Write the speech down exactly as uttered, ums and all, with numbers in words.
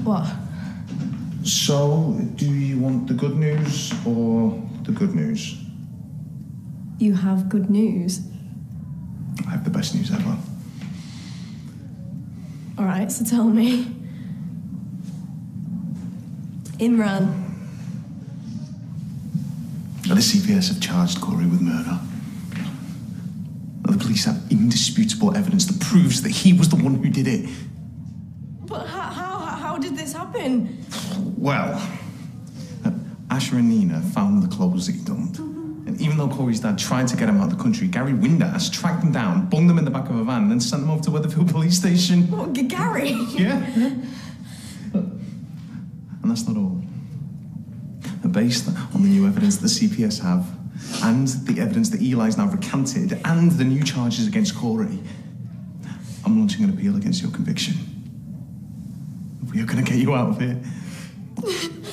What? So, do you want the good news or the good news? You have good news? I have the best news ever. All right, so tell me. Imran. The C P S have charged Corrie with murder. The police have indisputable evidence that proves that he was the one who did it. But how, how, how did this happen? Well, Asher and Nina found the clothes that he dumped. Mm-hmm. And even though Corrie's dad tried to get him out of the country, Gary Windass tracked them down, bunged them in the back of a van, and then sent them over to Weatherfield Police Station. What, Gary? Yeah. And that's not all. Based on the new evidence that the C P S have, and the evidence that Eli's now recanted, and the new charges against Corrie, I'm launching an appeal against your conviction. We are going to get you out of here.